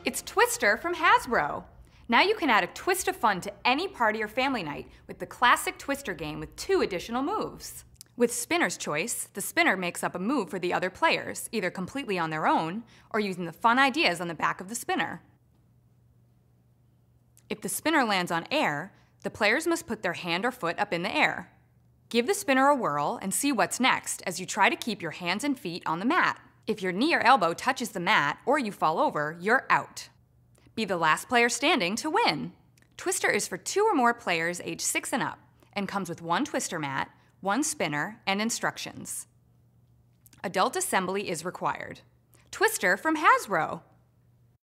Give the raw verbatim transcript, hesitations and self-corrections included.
It's Twister from Hasbro. Now you can add a twist of fun to any party or family night with the classic Twister game with two additional moves. With Spinner's Choice, the spinner makes up a move for the other players, either completely on their own or using the fun ideas on the back of the spinner. If the spinner lands on air, the players must put their hand or foot up in the air. Give the spinner a whirl and see what's next as you try to keep your hands and feet on the mat. If your knee or elbow touches the mat or you fall over, you're out. Be the last player standing to win. Twister is for two or more players age six and up and comes with one twister mat, one spinner, and instructions. Adult assembly is required. Twister from Hasbro.